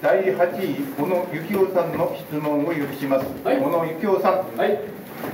第8位、小野幸男さんの質問を許します。はい、小野幸男さん。はい。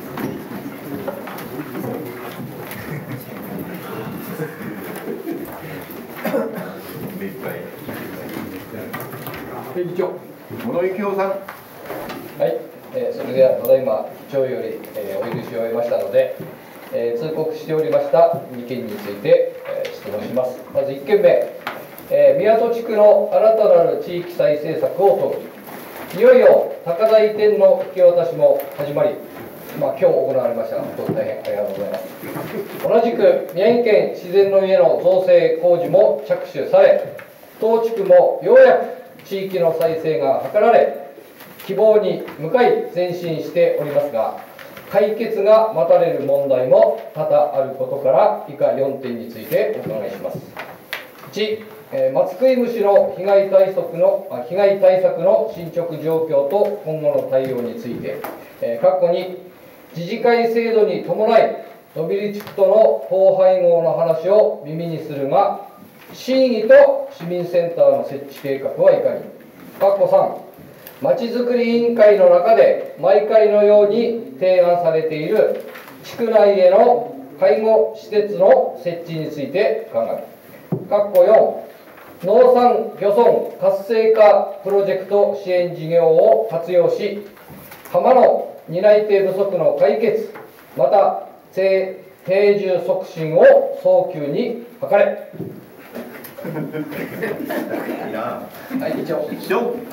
議長。 小野幸男さん。 はい、それではただいま議長より、お許しを得ましたので、通告しておりました2件について、質問します。まず1件目、宮戸地区の新たなる地域再生策を問う。いよいよ高台移転の引き渡しも始まり、今日行われました。本当に大変ありがとうございます。同じく宮城県自然の家の造成工事も着手され、当地区もようやく地域の再生が図られ、希望に向かい前進しておりますが、解決が待たれる問題も多々あることから、以下4点についてお伺いします。1、松食い虫の被害対策の進捗状況と今後の対応について、過去に自治会制度に伴い、野尻地区との統廃合の話を耳にするが、市議と市民センターの設置計画はいかに。3、まちづくり委員会の中で毎回のように提案されている地区内への介護施設の設置について考える。4、農産漁村活性化プロジェクト支援事業を活用し、浜の担い手不足の解決、また定住促進を早急に図れ。 はい、議長。はい。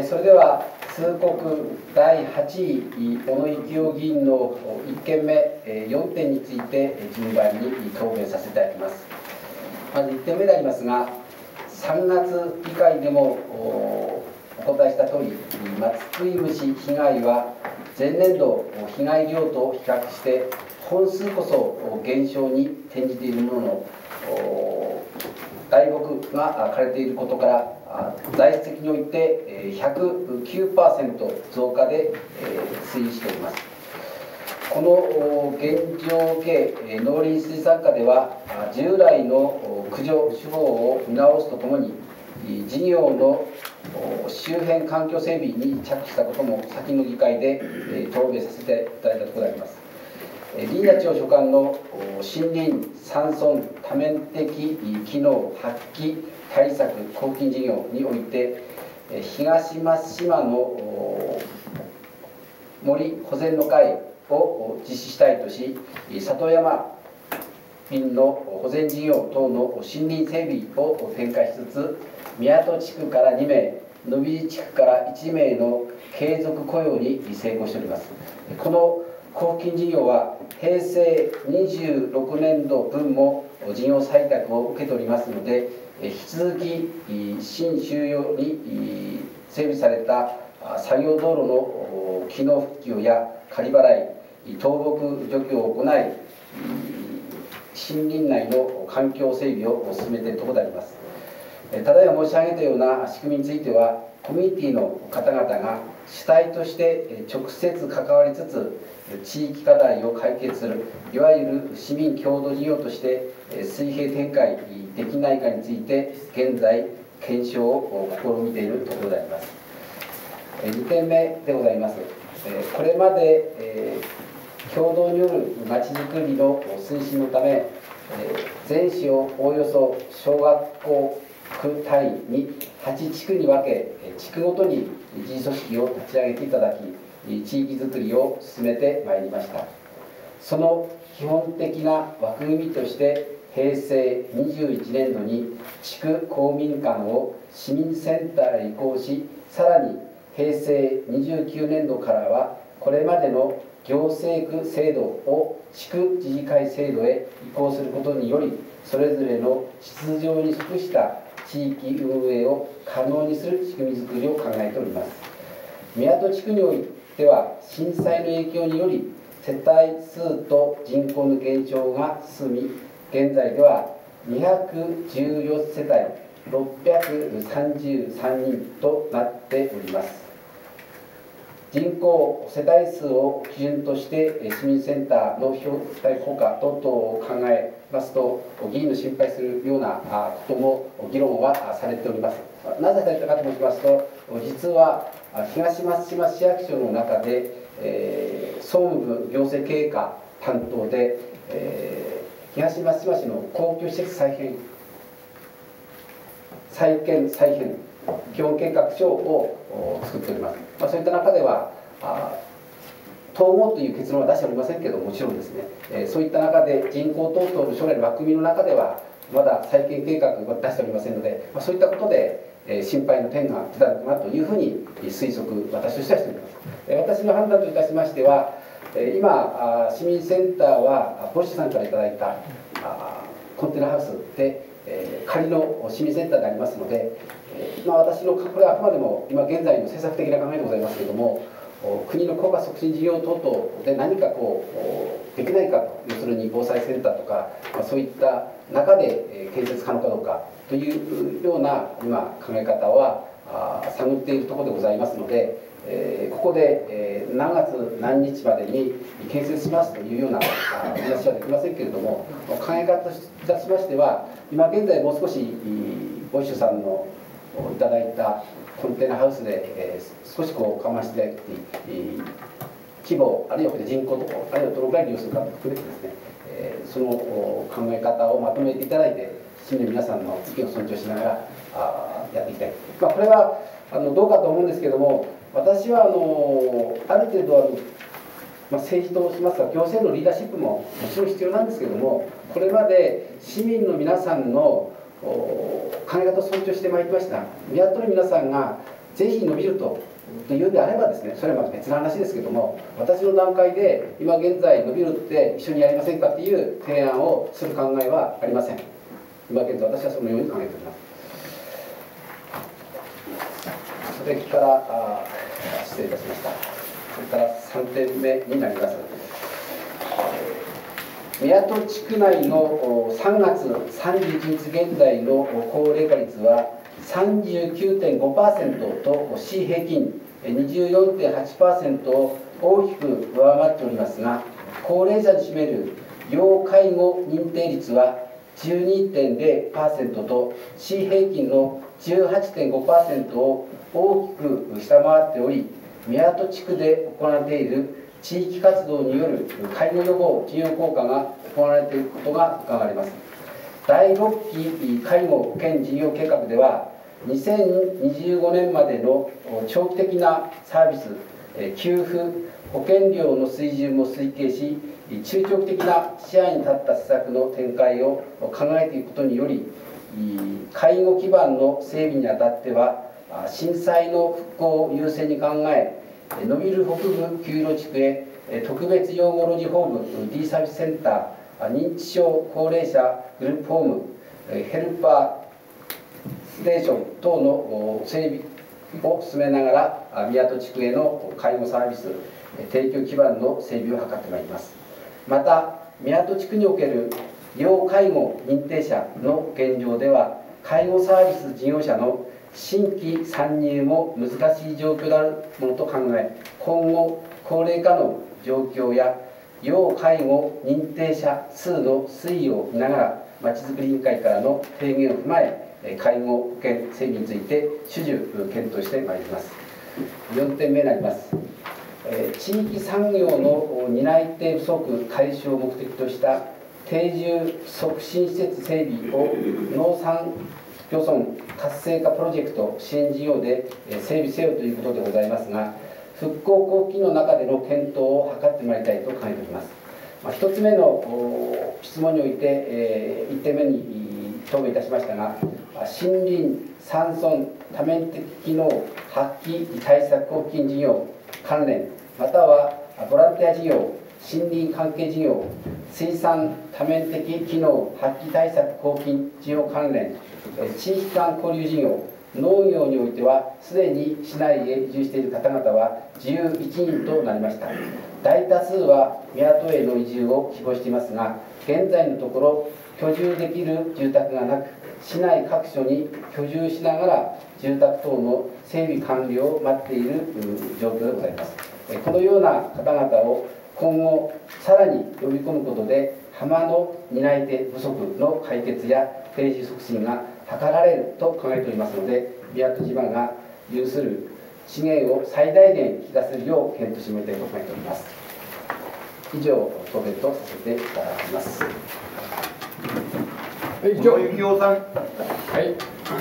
それでは通告第8位、小野幸男議員の1件目、4点について順番に答弁させていただきます。まず1点目でありますが、3月議会でもお答えしたとおり、松食い虫被害は前年度被害量と比較して本数こそ減少に転じているものの、大木が枯れていることから材質的において 109% 増加で推移しております。この現状を受け、農林水産課では従来の駆除手法を見直すとともに、事業の周辺環境整備に着手したことも先の議会で答弁させていただいたところであります。林野庁所管の森林山村多面的機能発揮対策公金事業において、東松島の森保全の会を実施したいとし、里山林の保全事業等の森林整備を展開しつつ、宮戸地区から2名、野尻地区から1名の継続雇用に成功しております。この交付金事業は平成26年度分も事業採択を受けておりますので、引き続き新収容に整備された作業道路の機能復旧や仮払い、倒木除去を行い、森林内の環境整備を進めているところであります。ただいま申し上げたような仕組みについては、コミュニティの方々が主体として直接関わりつつ、地域課題を解決する、いわゆる市民共同事業として水平展開できないかについて、現在、検証を試みているところであります。2点目でございます。これまで共同によるまちづくりの推進のため、全市をおおよそ小学校区単位に8地区に分け、地区ごとに自治組織を立ち上げていただき、地域づくりを進めてまいりました。その基本的な枠組みとして、平成21年度に地区公民館を市民センターへ移行し、さらに平成29年度からは、これまでの行政区制度を地区自治会制度へ移行することにより、それぞれの実情に即した地域運営を可能にする仕組みづくりを考えております。宮戸地区においては、震災の影響により世帯数と人口の減少が進み、現在では214世帯633人となっております。人口世帯数を基準として市民センターの費用対効果等々を考え、 ますと、議員の心配するようなことも議論はされております。なぜされたかと申しますと、実は東松島市役所の中で、総務部行政経営課担当で、東松島市の公共施設再建基本計画書を作っております。そういった中では統合という結論は出しておりませんけれども、もちろんですね、そういった中で人口等々の将来の枠組みの中ではまだ再建計画は出しておりませんので、そういったことで心配の点が出たのかなというふうに推測、私としてはしております。私の判断といたしましては、今市民センターはボッシュさんからいただいたコンテナハウスで仮の市民センターでありますので、私のこれはあくまでも今現在の政策的な考えでございますけれども、国の効果促進事業等々で何かできないかと、要するに防災センターとか、そういった中で建設可能かどうかというような今考え方は探っているところでございますので、ここで何月何日までに建設しますというような話はできませんけれども、考え方としましては、今現在もう少しボイシュさんのいただいたコンテナハウスで少し我慢していただいて、規模あるいは人口とか、あるいはどのくらい利用するかも含めてですね、その考え方をまとめていただいて、市民の皆さんの意見を尊重しながらやっていきたい。これはどうかと思うんですけれども、私はある程度政治としますか、行政のリーダーシップももちろん必要なんですけれども、これまで市民の皆さんの考え方を尊重してまいりました。宮戸の皆さんがぜひ伸びるというのであればですね、それは別の話ですけども、私の段階で今現在伸びるって一緒にやりませんかっていう提案をする考えはありません。今現在私はそのように考えております。それから失礼いたしました。それから3点目になります。宮戸地区内の3月31日現在の高齢化率は 39.5% と市平均 24.8% を大きく上回っておりますが、高齢者に占める要介護認定率は 12.0% と市平均の 18.5% を大きく下回っており、宮戸地区で行われている地域活動による介護予防事業効果が行われていることが伺われます。第6期介護保険事業計画では、2025年までの長期的なサービス、給付、保険料の水準も推計し、中長期的な視野に立った施策の展開を考えていくことにより、介護基盤の整備にあたっては、震災の復興を優先に考え、野蒜北部9路地区へ特別養護老人ホーム D サービスセンター、認知症高齢者グループホーム、ヘルパーステーション等の整備を進めながら、宮戸地区への介護サービス提供基盤の整備を図ってまいります。また、宮戸地区における要介護認定者の現状では、介護サービス事業者の新規参入も難しい状況であるものと考え、今後高齢化の状況や要介護認定者数の推移を見ながら、まちづくり委員会からの提言を踏まえ、介護保険整備について主従検討してまいります。4点目になります。地域産業の担い手不足解消を目的とした定住促進施設整備を農産漁村活性化プロジェクト支援事業で整備せよということでございますが、復興交付金の中での検討を図ってまいりたいと考えております。1つ目の質問において、1点目に答弁いたしましたが、森林山村多面的機能発揮対策交付金事業関連、またはボランティア事業、森林関係事業、水産多面的機能発揮対策交付金事業関連、地域間交流事業、農業においてはすでに市内へ移住している方々は11人となりました。大多数は宮戸への移住を希望していますが、現在のところ居住できる住宅がなく、市内各所に居住しながら住宅等の整備完了を待っている状況でございます。このような方々を今後さらに呼び込むことで、 浜の担い手不足の解決や定住促進が図られると考えておりますので、宮戸島が有する資源を最大限引き出せるよう検討してまいりたいと考えております。以上、答弁とさせていただきます。 小野幸男さん。 はい。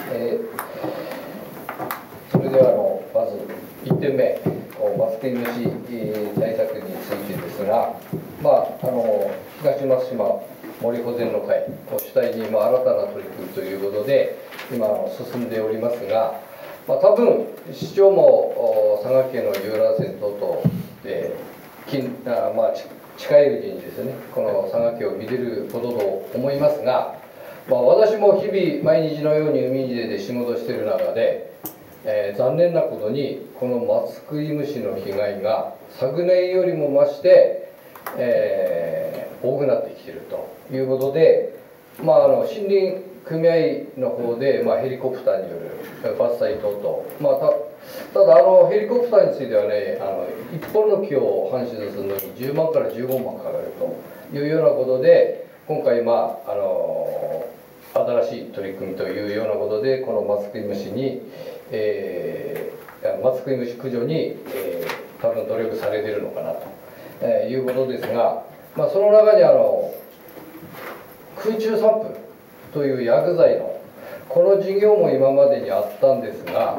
それではまず1点目、マスクイムシ対策についてですが、東松島森保全の会を主体に、新たな取り組みということで、今進んでおりますが、多分、市長も佐賀県の遊覧船等々で、近いうちにですね、この佐賀県を見れることと思いますが、私も日々毎日のように海に出て仕事している中で、残念なことにこのマツクイムシの被害が昨年よりも増して、多くなってきているということで、森林組合の方で、ヘリコプターによる伐採等々、ただヘリコプターについてはね、1本の木を搬出するのに10万から15万かかるというようなことで、今回、新しい取り組みというようなことで、このマツクイムシに、マツクイムシ駆除に、多分努力されているのかなと、いうことですが、その中に空中散布という薬剤のこの事業も今までにあったんですが、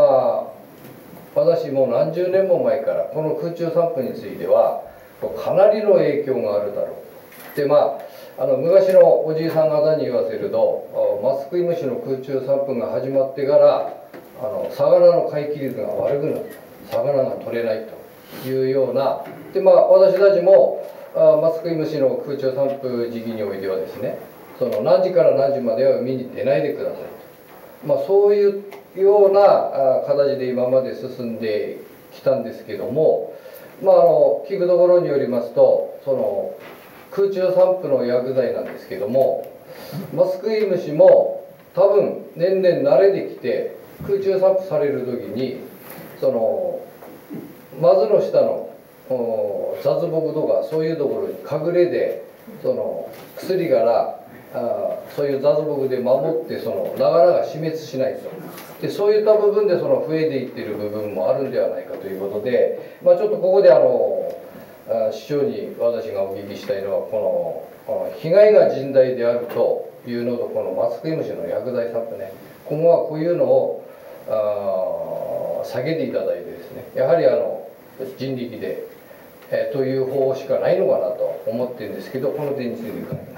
私も何十年も前からこの空中散布についてはかなりの影響があるだろうで、昔のおじいさん方に言わせると、マツクイムシの空中散布が始まってから魚の回帰率が悪くなった魚が取れないというようなで、私たちもマツクイムシの空中散布時期においてはですね、その何時から何時までは海に出ないでくださいと、そういうような形で今まで進んできたんですけども、聞くところによりますと、その空中散布の薬剤なんですけども、マツクイムシも多分年々慣れてきて、空中散布される時にそのマズの下の雑木とかそういうところに隠れて、その薬からそういう雑木で守って、なかなか死滅しないと。でそういった部分で増えていっている部分もあるんではないかということで、ちょっとここで市長に私がお聞きしたいのは、この被害が甚大であるというのと、このマツクイムシの薬剤散布ね、今後はこういうのを避けていただいてですね、やはり人力で、という方法しかないのかなと思ってるんですけど、この点について伺います。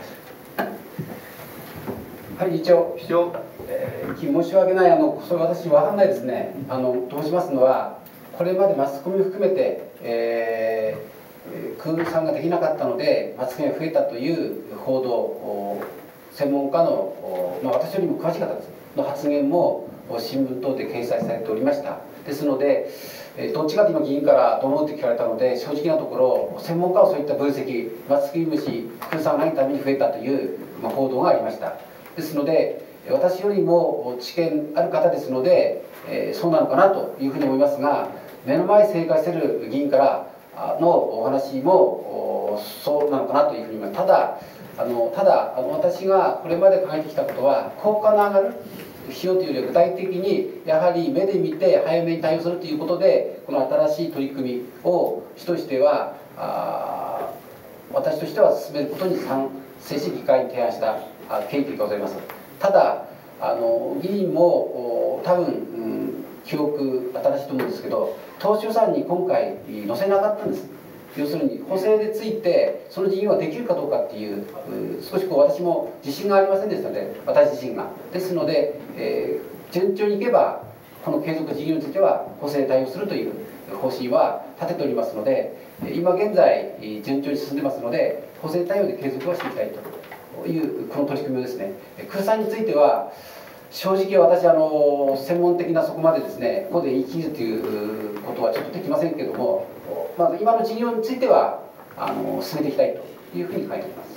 はい、議長。申し訳ない、それ私分かんないですね。と申しますのは、これまでマスコミを含めて、空産ができなかったのでマツクイムが増えたという報道、専門家の、私よりも詳しい方ですの発言も新聞等で掲載されておりました。ですので、どっちかと今議員からどう思うって聞かれたので、正直なところ専門家はそういった分析、マツクイムシ空産がないために増えたという、報道がありました。ですので、私よりも知見ある方ですので、そうなのかなというふうに思いますが、目の前に正解している議員からのお話もそうなのかなというふうに思います。ただ私がこれまで考えてきたことは、効果の上がる費用というよりは具体的にやはり目で見て早めに対応するということで、この新しい取り組みを主としては私としては進めることに賛成し議会に提案した経緯がございます。ただ議員も多分、記憶新しいと思うんですけど、当初予算に今回載せなかったんです。要するに補正でついてその事業ができるかどうかっていう少し私も自信がありませんでしたので、私自身がですので、順調にいけばこの継続事業については補正で対応するという方針は立てておりますので、今現在順調に進んでますので、補正対応で継続はしていきたいというこの取り組みをですね、空産については正直私専門的なそこまでですね、ここで言い切るということはちょっとできませんけれども、まず今の事業については進めていきたいというふうに書いております。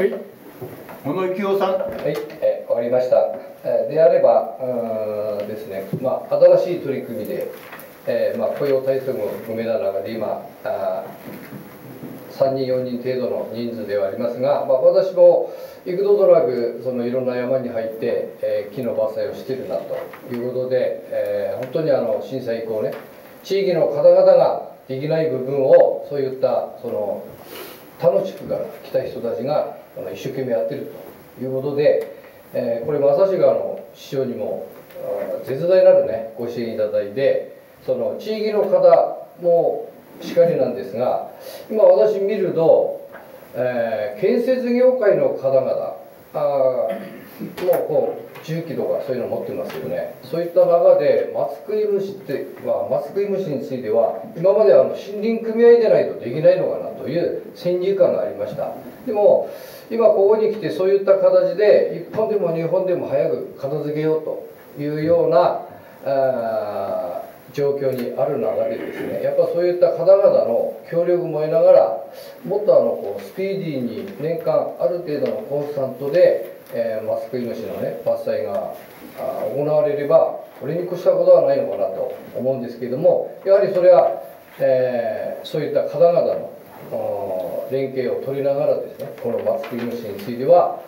はい。小野幸男さん。 はい、わかりました。であればですね、新しい取り組みで、雇用対策も含めた中で今 3人4人程度の人数ではありますが、私も幾度となくいろんな山に入って、木の伐採をしているなということで、本当に震災以降ね、地域の方々ができない部分をそういった他の地区から来た人たちが一生懸命やってるということで、これ正志川の市長にも絶大なるねご支援いただいて、地域の方もしかりなんですが、今私見ると、建設業界の方々もう重機とかそういうの持ってますよね。そういった中で松食い虫については今まで森林組合でないとできないのかなという先入観がありました。でも今ここに来てそういった形で1本でも2本でも早く片付けようというような状況にある中でですね、やっぱそういった方々の協力も得ながら、もっとスピーディーに年間ある程度のコンスタントで、マスクイムシのね伐採が行われればこれに越したことはないのかなと思うんですけれども、やはりそれは、そういった方々の連携を取りながらですね、このマスクイムシについては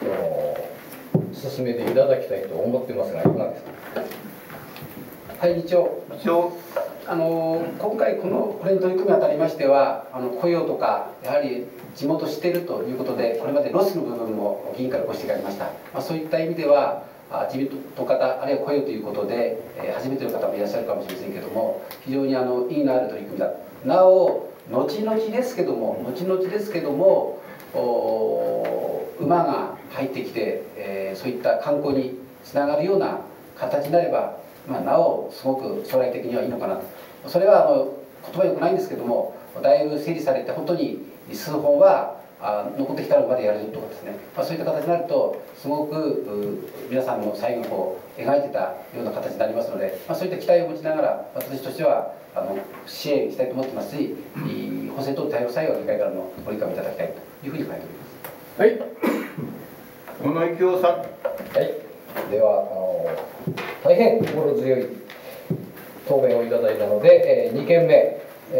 進めていただきたいと思ってますが、いかがですか。 はい、議長。今回これに取り組むにあたりましては、雇用とかやはり地元知っているということで、これまでロスの部分も議員からご指摘がありました。そういった意味では自民党方あるいは雇用ということで、初めての方もいらっしゃるかもしれませんけども、非常に意義のある取り組みだ。なお後々ですけども馬が入ってきて、そういった観光につながるような形になれば、なおすごく将来的にはいいのかなと。それは言葉よくないんですけども、だいぶ整理されて本当に数本は残ってきたらまでやるとかですね、そういった形になるとすごく皆さんも最後描いてたような形になりますので、そういった期待を持ちながら私としては支援したいと思ってますし、補正等対応際は議会からのご理解をいただきたいというふうに考えております。 はい。小野幸雄さん。 はい。では大変心強い答弁をいただいたので、2件目、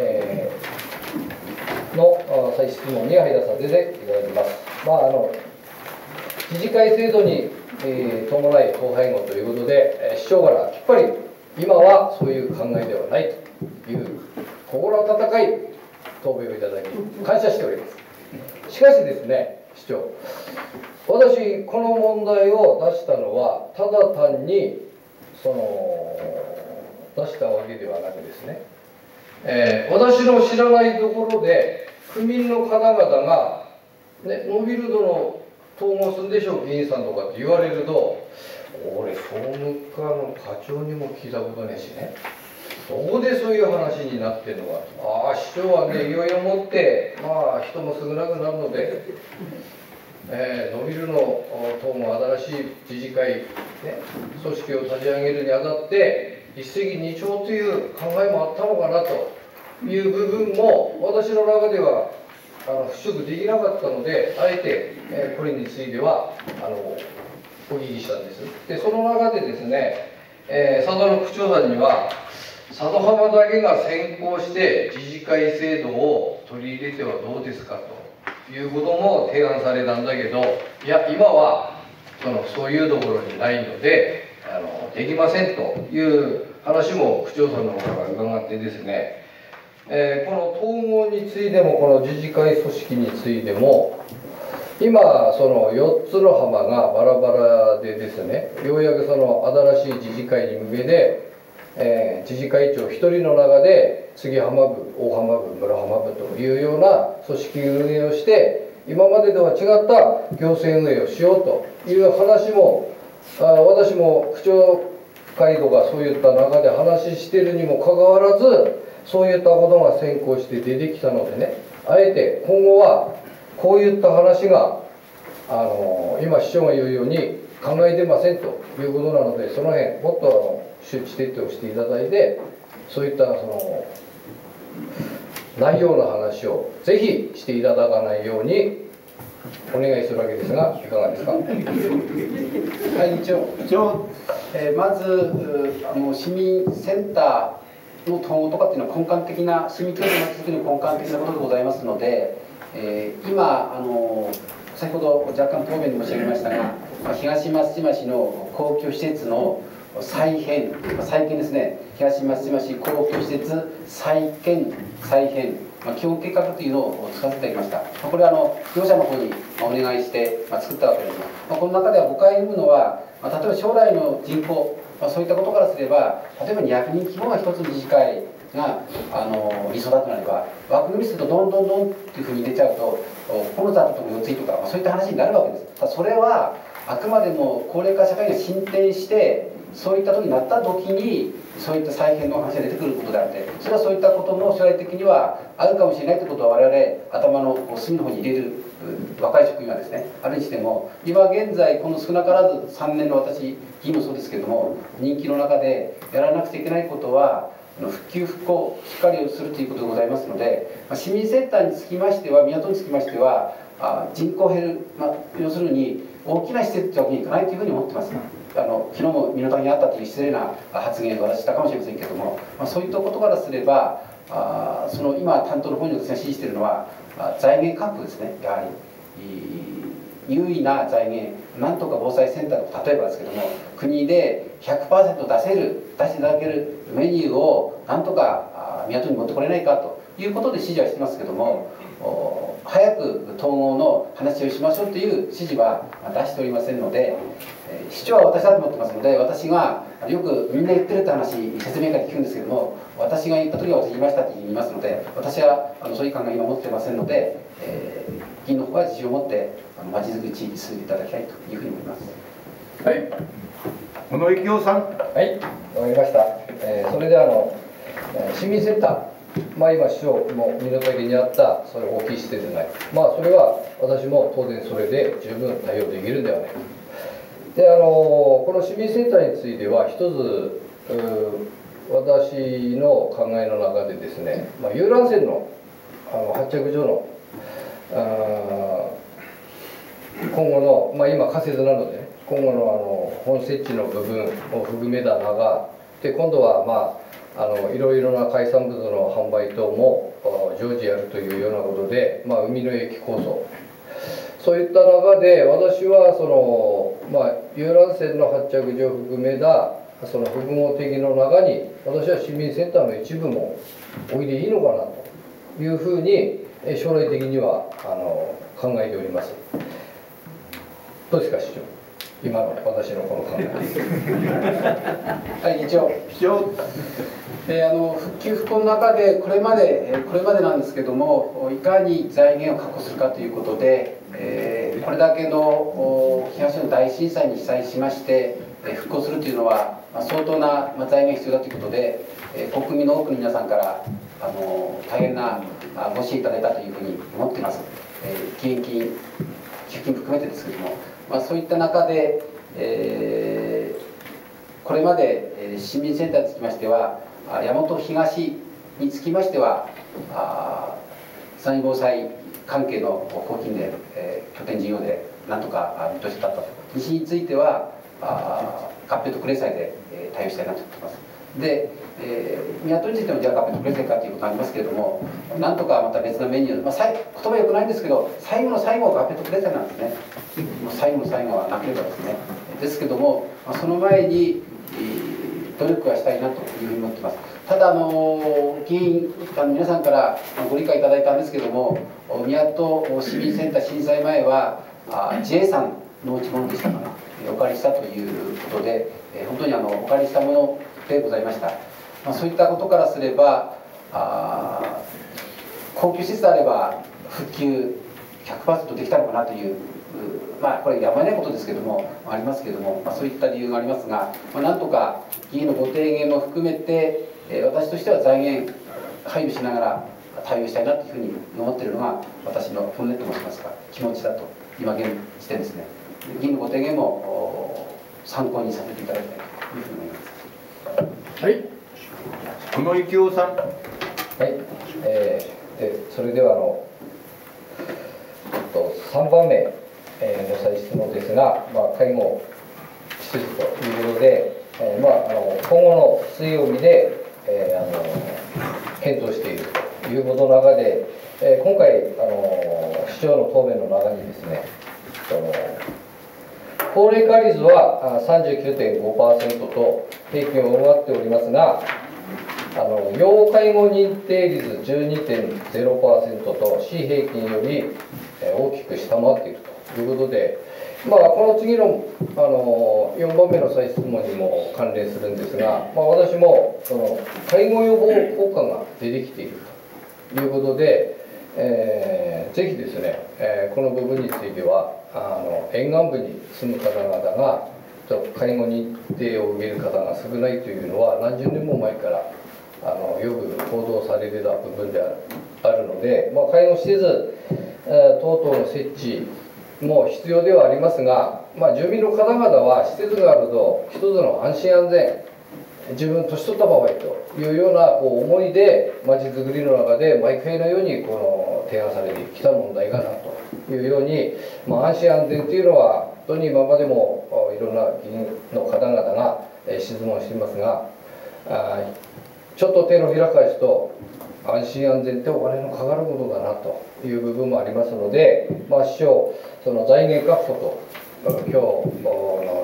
の再質問に入らさせていただきます。自治会制度に、伴い統廃合ということで、市長からきっぱり今はそういう考えではないという心温かい答弁をいただき感謝しております。しかしですね、市長、私この問題を出したのはただ単に出したわけではなくですね、私の知らないところで区民の方々が、ね、ノビルドの統合するんでしょう議員さんとかって言われると、俺総務課の課長にも聞いたことねえしね、どこでそういう話になってるのか、市長はねいよいよ持って人も少なくなるので、ノビルの党も新しい自治会、ね、組織を立ち上げるにあたって一石二鳥という考えもあったのかなという部分も私の中では払拭できなかったので、あえて、これについてはお聞きしたんです。でその中でですね、佐渡の区長さんには佐渡浜だけが先行して自治会制度を取り入れてはどうですかということも提案されたんだけど、いや今はそういうところにないのでできませんという話も区長さんの方から伺ってですね、この統合についてもこの自治会組織についても今4つの浜がバラバラでですね、ようやく新しい自治会に向けて、自治会長1人の中で杉浜部、大浜部、村浜部というような組織運営をして今までとは違った行政運営をしようという話も私も区長会とかそういった中で話しているにもかかわらずそういったことが先行して出てきたのでね、あえて今後はこういった話が今市長が言うように考えてませんということなので、その辺もっと周知徹底をしていただいて、そういった内容の話をぜひしていただかないようにお願いするわけですが、いかがですか。はい、議長。 まず市民センターの統合とかっていうのは根幹的な市民協力の作りの根幹的なことでございますので、 今先ほど若干答弁で申し上げましたが、東松島市の公共施設の再編ですね、東松島市公共施設再編、基本計画というのを作らせていただきました。これは業者の方にお願いして作ったわけです。この中では誤解を生むのは、例えば将来の人口、そういったことからすれば、例えば200人規模が一つの自治会が理想だとなれば、枠組みするとどんどんっていうふうに入れちゃうと、9つあったとこ4ついとか、そういった話になるわけです。ただそれはあくまでも高齢化社会が進展して、そういった時になった時にそういった再編の話が出てくることであって、それはそういったことも将来的にはあるかもしれないということは我々頭の隅の方に入れる若い職員はですね、あるにしても今現在この少なからず3年の私議員もそうですけれども、任期の中でやらなくちゃいけないことは復旧復興しっかりするということでございますので、市民センターにつきましては、港につきましては人口減る、要するに大きな施設というわけにいかないというふうに思ってます。昨日も港にあったという失礼な発言を私したかもしれませんけれども、そういったことからすればその今担当の方に私が指示しているのは財源確保ですね。やはり有意な財源、なんとか防災センターの例えばですけども、国で 100% 出していただけるメニューをなんとか港に持ってこれないかということで指示はしてますけども、早く統合の話をしましょうという指示は出しておりませんので、市長は私だと思ってますので、私がよくみんな言ってるって話、説明会で聞くんですけども、私が言った時は私言いましたって言いますので、私はそういう考え今持ってませんので、議員の方は自信を持ってまちづくり地域に進んでいただきたいというふうに思います。 はい、 小野幸雄さん。 はい、わかりました。それで市民センター、今市長も身の丈にあったそれ大きい施設でない、それは私も当然それで十分対応できるんではないか。でこの市民センターについては一つ私の考えの中でですね、遊覧船の発着所の今後の、今仮設なので、ね、今後の本設置の部分を含めた中で、今度はいろいろな海産物の販売等も常時やるというようなことで、海の駅構想、そういった中で私は遊覧船の発着所を含めたその複合的の中に、私は市民センターの一部もおいでいいのかなというふうに将来的には考えております。どうですか市長、今の私のこの考え。 はい、議長。復旧復興の中でこれまでなんですけども、いかに財源を確保するかということで、これだけの東日本大震災に被災しまして復興するというのは相当な財源が必要だということで、国民の多くの皆さんから大変なご支援いただいたというふうに思っています。義援金、寄付金含めてですけども、そういった中で、これまで市民センターにつきましては、大和東につきましては災害防災関係の公金で、拠点事業でなんとか見通しだったと。西については合併特例債で対応したいなと思っています。で、港についてもじゃあ合併特例債かということがありますけれども、なんとかまた別なメニュー、言葉はよくないんですけど、最後の最後は合併特例債なんですね。最後の最後はなければですね。ですけども、その前に努力はしたいなというふうに思っています。ただ議員皆さんからご理解いただいたんですけども、宮戸市民センター震災前はJA さんの持ち物でしたかな、お借りしたということで、本当にお借りしたものでございました。そういったことからすれば公共施設であれば復旧 100% できたのかなという、これやばいないことですけどもありますけども、そういった理由がありますが、なんとか議員のご提言も含めて私としては財源配慮しながら対応したいなというふうに思っているのが私の本音と申しますか、気持ちだと今現時点ですね。議員のご提言も参考にさせていただきたいというふうに思います。 はい。 小野幸雄さん。 はい。それでは3番目の再質問ですが、介護施設ということで、今後の水曜日で、検討しているということの中で、今回市長の答弁の中にですね、高齢化率は 39.5% と平均を上回っておりますが、要介護認定率 12.0% と市平均より大きく下回っているということで、この次の4番目の再質問にも関連するんですが、私もその介護予防効果が出てきているということで、ぜひですね、この部分については沿岸部に住む方々が介護認定を受ける方が少ないというのは何十年も前からよく報道されてた部分であるので、介護施設等々の設置も必要ではありますが、住民の方々は施設があると一つの安心安全、自分年取った場合というような思いでまちづくりの中で毎回のように提案されてきた問題がなというように、安心安全というのは本当に今までもいろんな議員の方々が質問していますが、ちょっと手のひら返すと安心安全ってお金のかかることだなという部分もありますので、市長、その財源確保と今日の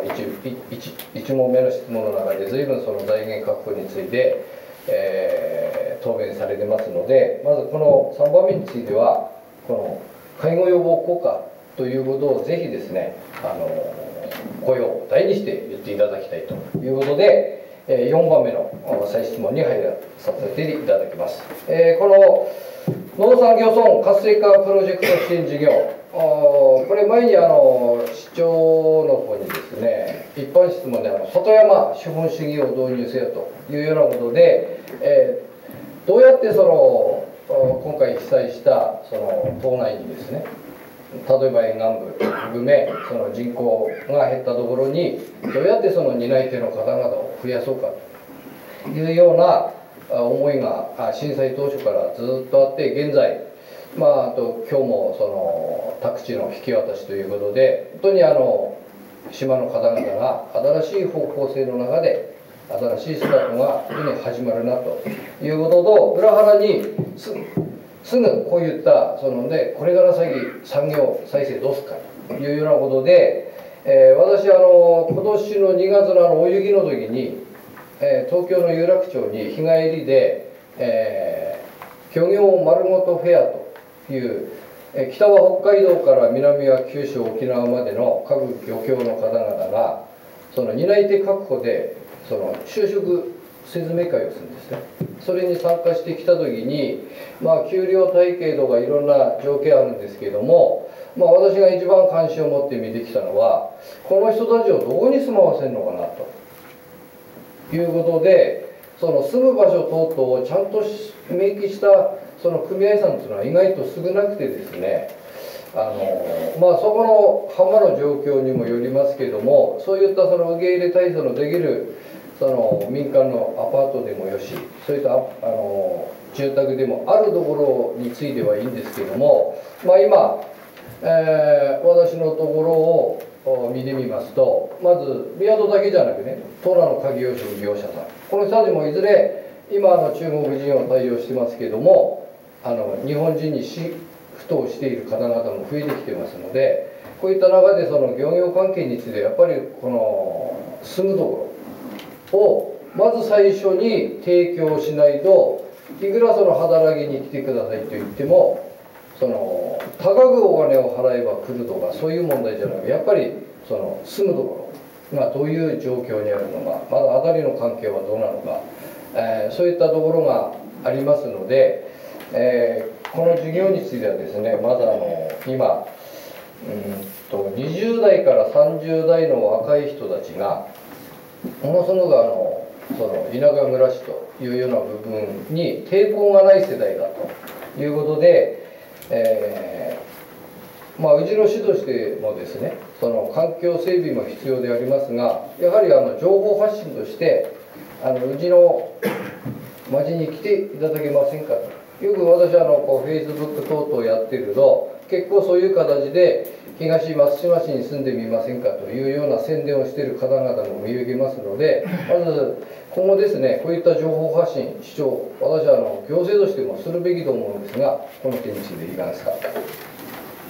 1問目の質問の中で随分その財源確保について、答弁されてますので、まずこの3番目についてはこの介護予防効果ということをぜひですね、声を大にして言っていただきたいということで、4番目の再質問に入らさせていただきます。この農産業村活性化プロジェクト支援事業、これ前に市長の方にですね、一般質問で里山資本主義を導入せよというようなことで、どうやって今回被災した島内にですね、例えば沿岸部含め人口が減ったところにどうやって担い手の方々を増やそうかというような思いが震災当初からずっとあって、現在あと今日も宅地の引き渡しということで、本当に島の方々が新しい方向性の中で新しいスタートが本当に始まるなということと、裏腹にすぐこういったこれから先産業再生どうすかというようなことで、私今年の2月の大雪の時に、東京の有楽町に日帰りで、漁業丸ごとフェアという、北は北海道から南は九州沖縄までの各漁協の方々が担い手確保で就職説明会をするんですね。それに参加してきた時に、給料体系とかいろんな条件あるんですけれども、私が一番関心を持って見てきたのは、この人たちをどこに住まわせるのかなということで、住む場所等々をちゃんと明記した組合さんというのは意外と少なくてですね、そこの浜の状況にもよりますけれども、そういった受け入れ体制のできる民間のアパートでもよし、そういった住宅でもあるところについてはいいんですけれども、今、私のところを見てみますと、まず宮戸だけじゃなくね、トラの鍵をする業者さん、この人たちもいずれ今中国人を対応してますけれども、日本人にシフトをしている方々も増えてきてますので、こういった中で漁業関係についてやっぱり住むところをまず最初に提供しないと、いくら働きに来てくださいと言っても高くお金を払えば来るとかそういう問題じゃなく、やっぱり住むところがどういう状況にあるのか、まだ辺りの関係はどうなのか、そういったところがありますので、この事業についてはですね、まず今20代から30代の若い人たちがものすごく田舎暮らしというような部分に抵抗がない世代だということで、うちの市としてもですね、環境整備も必要でありますが、やはり情報発信としてうちの町に来ていただけませんかと。よく私Facebook 等々やってると、結構そういう形で東松島市に住んでみませんかというような宣伝をしている方々も見受けますので、まず今後ですね、こういった情報発信、市長、私は行政としてもするべきと思うんですが、この件についていかがですか。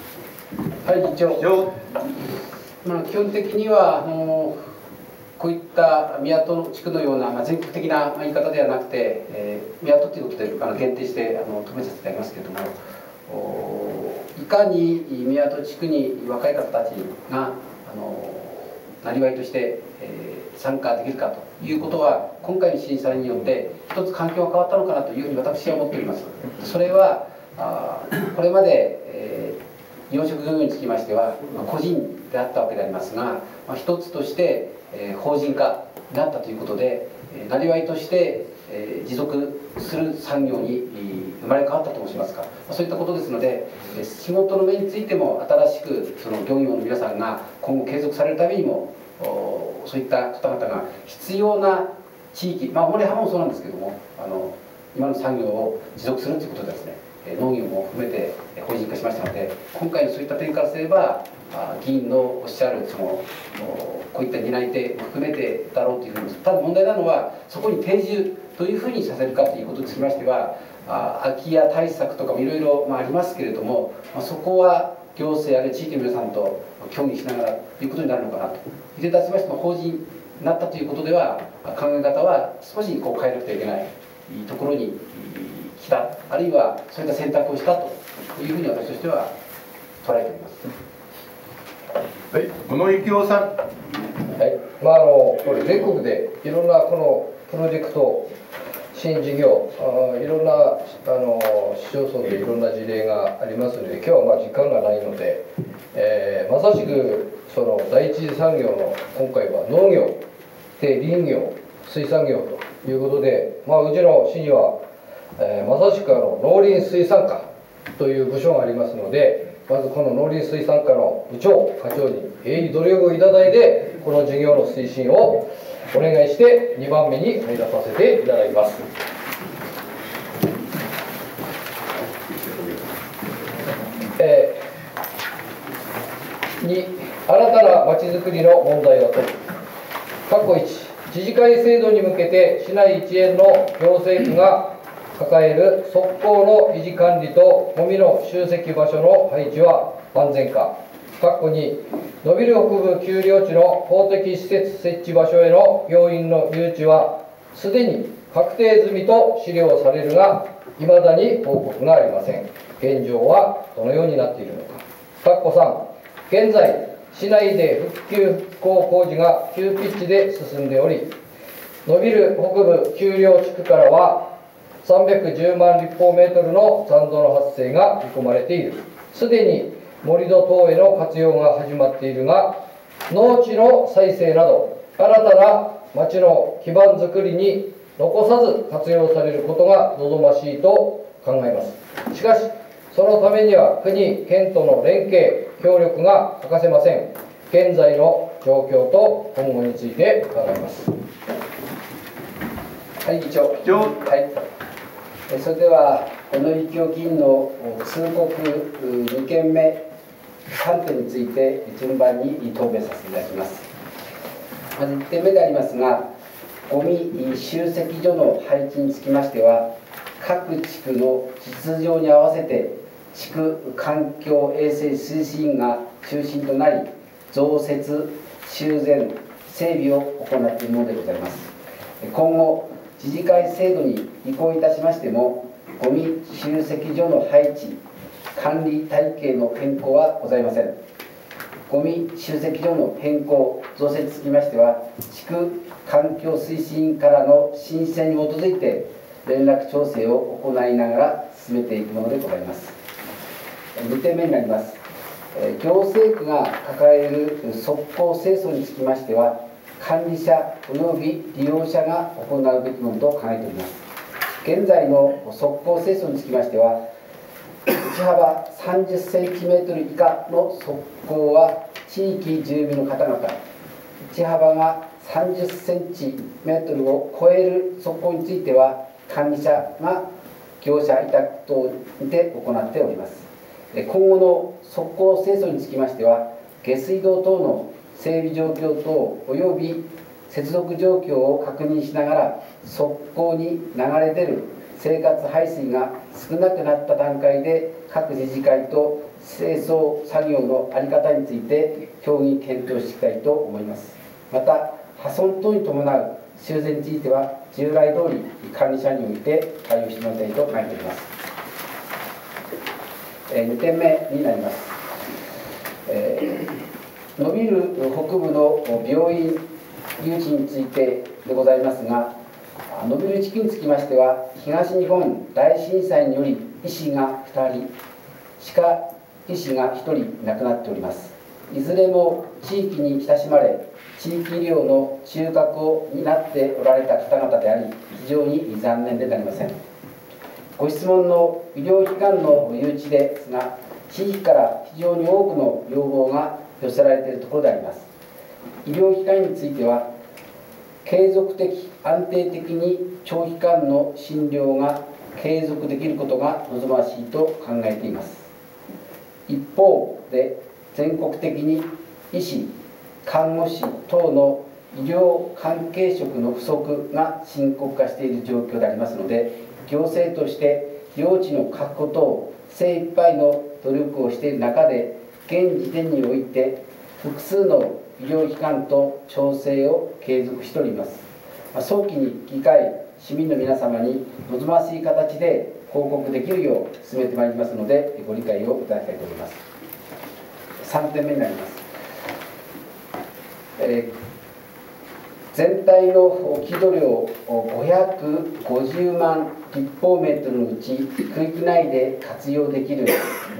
はい、議長。基本的にはこういった宮戸地区のような、全国的な言い方ではなくて、宮戸ということで限定して止めさせていただきますけれども、いかに宮戸地区に若い方たちがなりわいとして、参加できるかということは、今回の審査によって一つ環境が変わったのかなというふうに私は思っております。それはこれまで、養殖業につきましては個人であったわけでありますが、一つとして法人化になったということで、なりわいとして持続する産業に生まれ変わったと申しますか、そういったことですので、仕事の面についても新しくその漁業の皆さんが今後継続されるためにも、そういった方々が必要な地域、森浜もそうなんですけども、今の産業を持続するということでですね、農業も含めて法人化しましたので、今回のそういった点からすれば議員のおっしゃるこういった担い手も含めてだろうというふうに。ただ問題なのは、そこに定住どういうふうにさせるかということにつきましては、空き家対策とかもいろいろありますけれども、そこは行政あるいは地域の皆さんと協議しながらということになるのかなと。いずれにしましても法人になったということでは、考え方は少し変えなくてはいけないところに来た、あるいはそういった選択をしたというふうに私としては捉えております。 はい、小野幸男さん。 はい、これ全国でいろんなこのプロジェクト、新事業、いろんな市町村でいろんな事例がありますので、今日は時間がないので、まさしくその第一次産業の今回は農業で林業、水産業ということで、うちの市には、まさしく農林水産課という部署がありますので、まずこの農林水産課の部長、課長に鋭意努力をいただいて、この事業の推進をお願いして2番目に入らさせていただきます。2、新たなまちづくりの問題が取る。括弧1、自治会制度に向けて市内一円の行政区が抱える側溝の維持管理とゴミの集積場所の配置は万全か。括弧2、伸びる北部丘陵地の公的施設設置場所への病院の誘致はすでに確定済みと資料されるが、いまだに報告がありません。現状はどのようになっているのか。括弧3、現在市内で復旧復興工事が急ピッチで進んでおり、伸びる北部丘陵地区からは310万立方メートルの残土の発生が見込まれている。すでに盛り土等への活用が始まっているが、農地の再生など新たな町の基盤づくりに残さず活用されることが望ましいと考えます。しかしそのためには国・県との連携・協力が欠かせません。現在の状況と今後について考えます。 はい、議長。はい。それでは小野幸男議員の通告2件目3点について順番に答弁させていただきます。まず1点目でありますが、ゴミ集積所の配置につきましては、各地区の実情に合わせて地区環境衛生推進員が中心となり、増設、修繕、整備を行っているものでございます。今後、自治会制度に移行いたしましても、ゴミ集積所の配置、管理体系の変更はございません。ゴミ集積所の変更、増設につきましては、地区環境推進員からの申請に基づいて連絡調整を行いながら進めていくものでございます。2点目になります。行政区が抱える側溝清掃につきましては、管理者及び利用者が行うべきものと考えております。現在の側溝清掃につきましては、内幅30センチメートル以下の側溝は地域住民の方々、内幅が30センチメートルを超える側溝については、管理者が業者委託等にて行っております。今後の側溝清掃につきましては、下水道等の整備状況等および接続状況を確認しながら、側溝に流れ出る生活排水が少なくなった段階で各自治会と清掃作業の在り方について協議検討していきたいと思います。また破損等に伴う修繕については従来通り管理者において対応してもらいたいと考えております。2点目になります。伸びる北部の病院誘致についてでございますが、伸びる地区につきましては東日本大震災により医師が2人、歯科医師が1人亡くなっております。いずれも地域に親しまれ、地域医療の中核を担っておられた方々であり、非常に残念でなりません。ご質問の医療機関の誘致ですが、地域から非常に多くの要望が寄せられているところであります。医療機関については、継続的、安定的に長期間の診療が継続できることが望ましいと考えています。一方で、全国的に医師、看護師等の医療関係職の不足が深刻化している状況でありますので、行政として用地の確保等精一杯の努力をしている中で、現時点において複数の医療機関と調整を継続しております。早期に議会、市民の皆様に望ましい形で報告できるよう進めてまいりますので、ご理解をいただきたいと思います。3点目になります。全体の輝土量550万立方メートルのうち、区域内で活用できる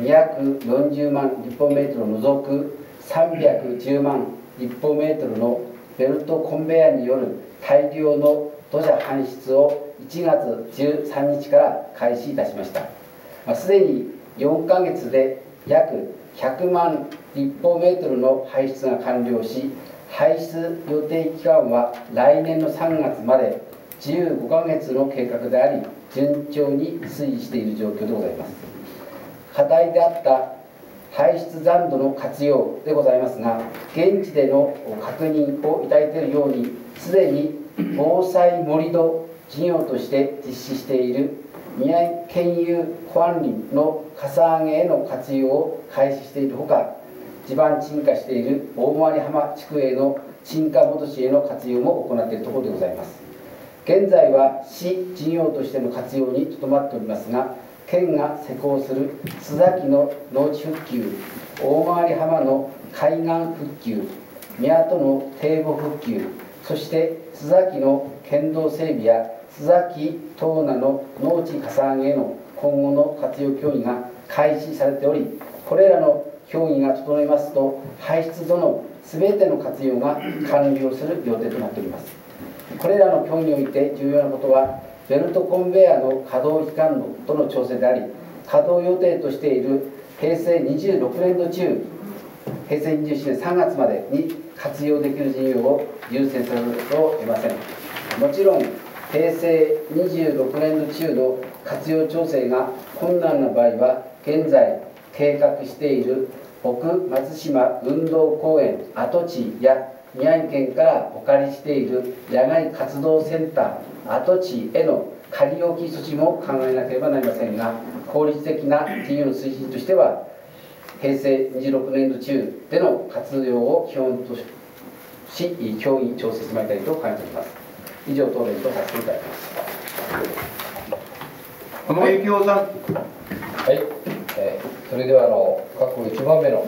240万立方メートルを除く310万立方メートルのベルトコンベヤーによる大量の土砂搬出を1月13日から開始いたしました。すでに4ヶ月で約100万立方メートルの排出が完了し、排出予定期間は来年の3月まで15ヶ月の計画であり、順調に推移している状況でございます。課題であった排出残土の活用でございますが、現地での確認をいただいているように、すでに防災盛り土事業として実施している宮城県有保安林のかさ上げへの活用を開始しているほか、地盤沈下している大回浜地区への沈下戻しへの活用も行っているところでございます。現在は市事業としての活用にとどまっておりますが、県が施行する須崎の農地復旧、大回浜の海岸復旧、宮戸の堤防復旧、そして須崎の県道整備や須崎東名の農地かさ上げへの今後の活用協議が開始されており、これらの協議が整いますと、排出土のすべての活用が完了する予定となっております。これらの協議において重要なことは、ベルトコンベヤーの稼働期間との調整であり、稼働予定としている平成26年度中、平成27年3月までに活用できる事業を優先されることを得ません。もちろん、平成26年度中の活用調整が困難な場合は、現在計画している奥松島運動公園跡地や宮城県からお借りしている野外活動センター跡地への仮置き措置も考えなければなりませんが、効率的な事業の推進としては、平成26年度中での活用を基本とし、協議調整してまいりたいと考えております。以上、答弁とさせていただきます。 小野幸雄さん。 はい、それでは各1番目の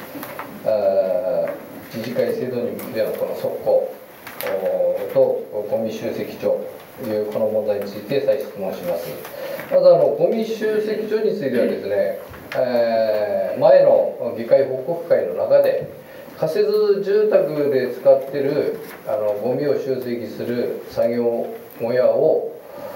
自治会制度に向けてのこの速攻とゴミ集積所というこの問題について再質問します。まずゴミ集積所についてはですね、前の議会報告会の中で仮設住宅で使っているゴミを集積する作業小屋を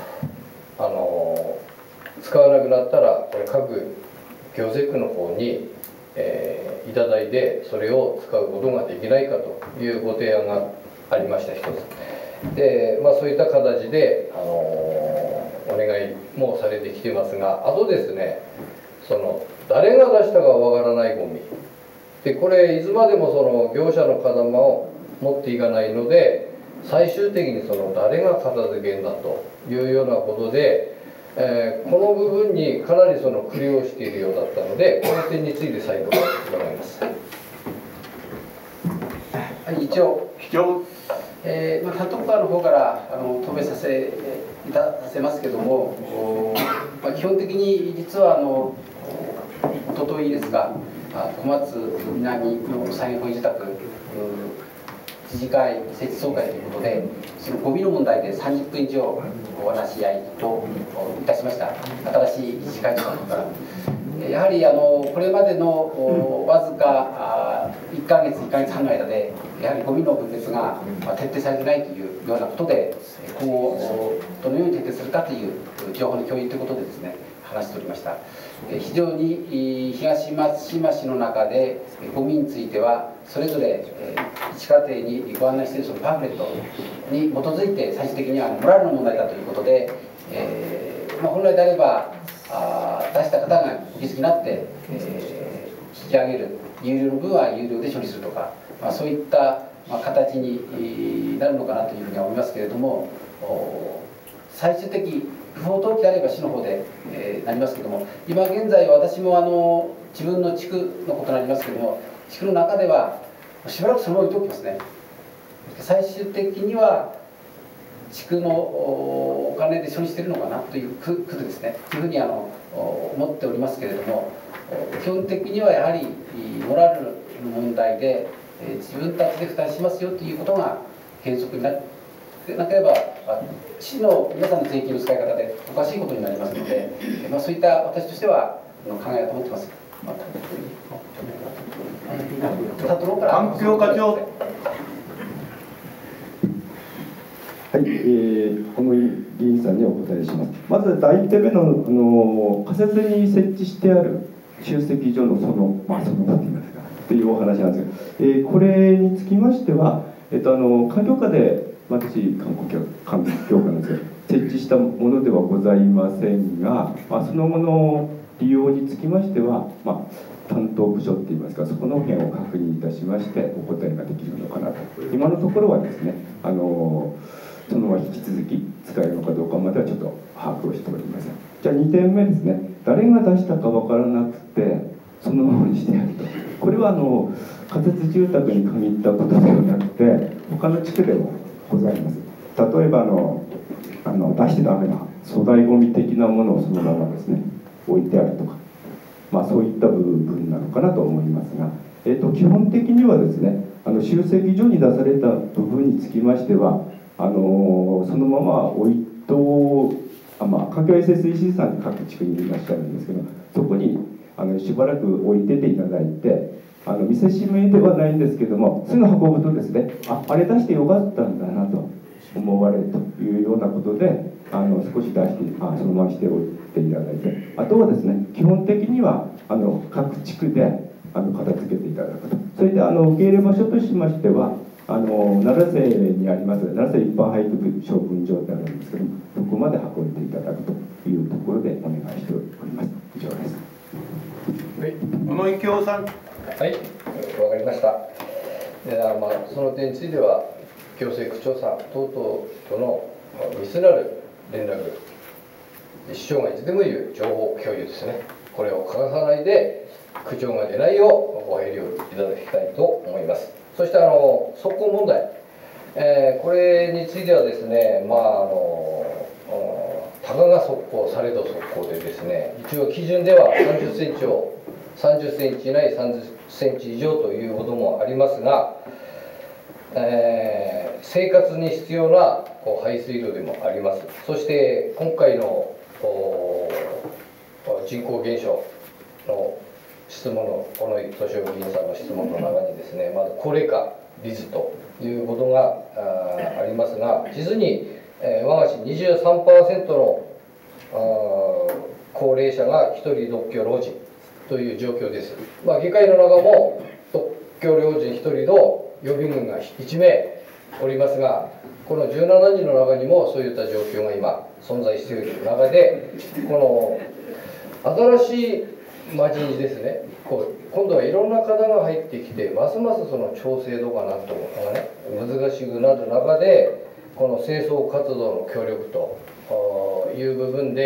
使わなくなったらこれ各行政区の方に、いただいてそれを使うことができないかというご提案がありました一つで、そういった形で、お願いもされてきてますが、あとですね、誰が出したかわからないゴミで、これいつまでも業者の風間を持っていかないので、最終的に誰が片付けんだというようなことで、 この部分にかなり苦慮しているようだったので、この点について再度伺います。 はい、一応、担当課の方から答弁させますけども、基本的に実はおとといですが、小松南の産業自宅知事会設置総会ということで、そのゴミの問題で30分以上お話し合いをいたしました。新しい理事会長の方から。やはりこれまでのわずか1ヶ月半の間で、やはりゴミの分別が徹底されてないというようなことで、今後どのように徹底するかという情報の共有ということでですね、話しておりました。非常に東松島市の中でゴミについてはそれぞれ一家庭にご案内しているそのパンフレットに基づいて最終的にはモラルの問題だということで、本来であれば出した方がお気づきになって、引き上げる、有料の分は有料で処理するとか、そういった、形になるのかなというふうには思いますけれども、最終的不法投棄であれば市の方で、なりますけども、今現在私も自分の地区のことになりますけども、地区の中ではしばらくそのまま置いておきますね。最終的には地区のお金で処理しているのかなという区でですね、というふうに思っておりますけれども、基本的にはやはりモラルの問題で、自分たちで負担しますよということが原則になってなければ、市の皆さんの税金の使い方でおかしいことになりますので、そういった私としては考えだと思ってます。 環境課長。 はい、この議員さんにお答えします。まず第1点目の仮設に設置してある集積所のその後といいますかというお話なんですが、これにつきましては、環境課で私環境課なんですが設置したものではございませんが、その後の利用につきましては、担当部署っていいますか、そこの辺を確認いたしましてお答えができるのかなと。今のところはですね、そのまま引き続き使えるのかどうかまではちょっと把握をしておりません。じゃあ2点目ですね、誰が出したか分からなくてそのままにしてやると、これは仮設住宅に限ったことではなくて他の地区でもございます。例えば出してダメな粗大ごみ的なものをそのままですね置いてあるとか、そういった部分なのかなと思いますが、基本的にはですね集積所に出された部分につきましてはそのまま置いと環境衛生水士さん各地区にいらっしゃるんですけど、そこにしばらく置いてていただいて、見せしめではないんですけども、すぐ運ぶとですね、あれ出してよかったんだなと思われるというようなことで、少し出してそのまましておいていただいて、あとはですね、基本的には各地区で片付けていただくと。それで受け入れ場所としましては奈良瀬にあります奈良瀬一般廃棄処分場であるんですけども、そこまで運んでいただくというところでお願いしております。以上です。 はい、小野幸雄さん。 はい、わかりました。その点については行政区長さん等々との密なる連絡、市長がいつでも言う情報共有ですね、これを欠かさないで苦情が出ないようご配慮いただきたいと思います。そして側溝問題、これについてはですね、たかが側溝されど側溝でですね、一応基準では30センチを30センチ以内30センチ以上ということもありますが、生活に必要な排水量でもあります。そして今回の人口減少の質問の小野敏夫議員さんの質問の中にですね、まず高齢化率ということがありますが、実に我が市 23% の高齢者が一人独居老人という状況です。議会の中も独居老人1人の予備軍が1名おりますが、この17人の中にもそういった状況が今存在している中で、この新しい町にですね、今度はいろんな方が入ってきて、ますますその調整とかなんとかね難しくなる中で、この清掃活動の協力という部分で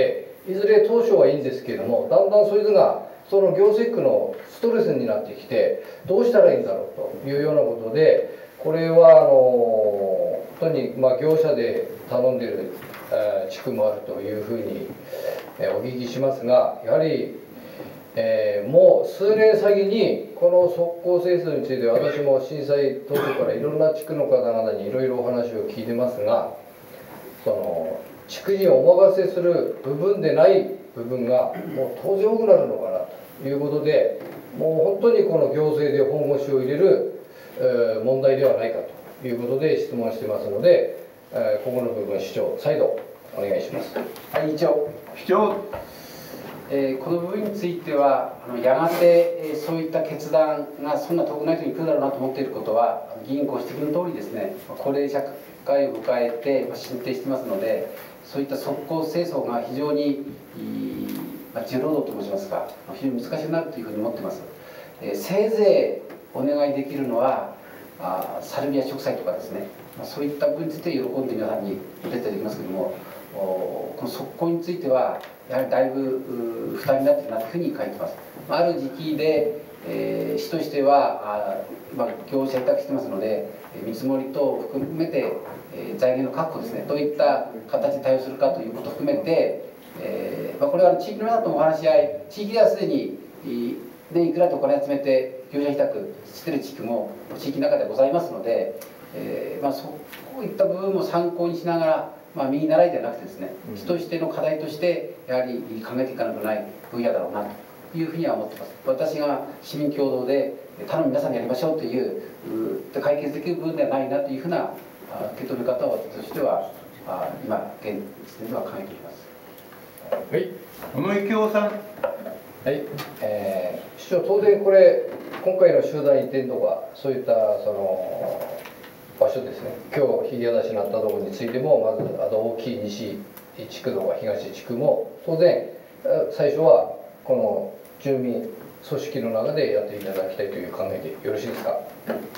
いずれ当初はいいんですけれども、だんだんそいつがその行政区のストレスになってきて、どうしたらいいんだろうというようなことで、これは本当に業者で頼んでいる地区もあるというふうにお聞きしますが、やはりもう数年先にこの測候清掃について、私も震災当初からいろんな地区の方々にいろいろお話を聞いてますが、その地区にお任せする部分でない部分がもう当然多くなるのかなということで、もう本当にこの行政で本腰を入れる問題ではないかということで質問してますので、ここの部分、市長、再度お願いします。 はい、議長。 市長。 この部分についてはやがてそういった決断がそんな遠くない時に来るだろうなと思っていることは、議員ご指摘の通りですね、高齢社会を迎えて進展していますので、そういった測候清掃が非常に重労働と申しますか、非常に難しくなるというふうに思っています。せいぜいお願いできるのはサルビア植栽とかですね、そういった部分について喜んで皆さんにお手伝いできますけれども、この測候についてはやはりだいぶ負担になっているなというふうに書いてます。ある時期で、市としては業者委託してますので、見積もり等を含めて、財源の確保ですね、どういった形で対応するかということを含めて、これは地域の皆さんともお話し合い、地域ではすでに年いくらとお金を集めて業者委託している地区も地域の中でございますので、そういった部分も参考にしながら、右習いではなくてですね、市としての課題としてやはり考えていかなくない分野だろうなというふうには思っています。私が市民共同で頼む皆さんにやりましょうという解決できる部分ではないなというふうな受け止め方を私としては今現時点では考えております。 はい、 小野幸雄さん。 はい、市長、当然これ今回の集団移転とかそういったその場所ですね、今日ひげ出しになったところについても、まず大きい西地区とか東地区も当然最初はこの住民組織の中でやっていただきたいという考えでよろしいですか。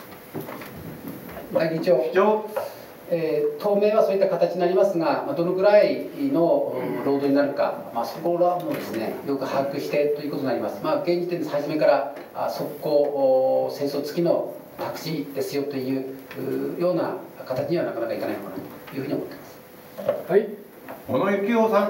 議長、当面はそういった形になりますが、どのぐらいの労働になるか、そこらもですね、よく把握してということになります。現時点で初めから測候清掃付きの宅地ですよというような形にはなかなかいかないのかなというふうに思っています。 はい。 小野幸雄さん。 はい。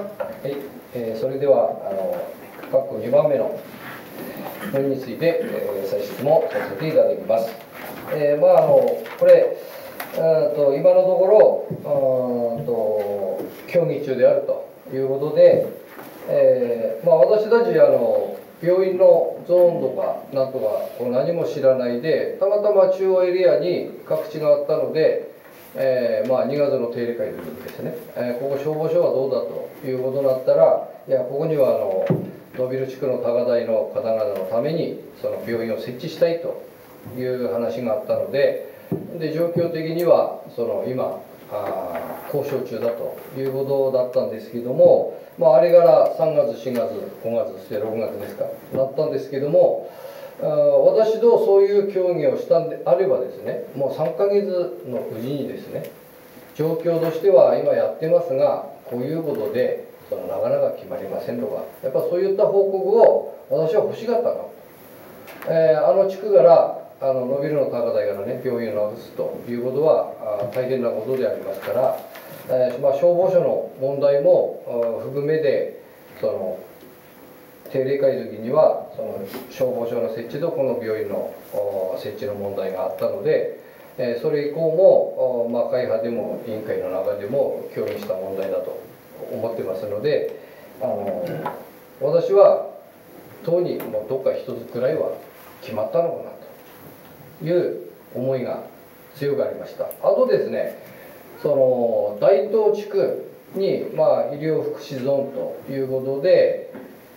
それでは各2番目の分について、再質問させていただきます。これ今のところ協議中であるということで、私たち病院のゾーンとかなんとか何も知らないで、たまたま中央エリアに各地があったので、2月の定例会の時にですね、ここ消防署はどうだということになったら、いやここには伸びる地区の高台の方々のためにその病院を設置したいという話があったので、状況的には今交渉中だということだったんですけども、あれから3月4月5月そして6月ですかなったんですけども、私とそういう協議をしたんであればですね、もう3ヶ月のうちにですね、状況としては今やってますがこういうことでなかなか決まりませんとか、やっぱそういった報告を私は欲しかったな、地区から伸びるの高台からね病院をなくすということは大変なことでありますから、消防署の問題も含めて定例会の時には消防署の設置とこの病院の設置の問題があったので、それ以降も会派でも委員会の中でも協議した問題だと思ってますので、私は党にもうどっか一つくらいは決まったのかなという思いが強くありました。あとですね、大東地区に、医療福祉ゾーンということで、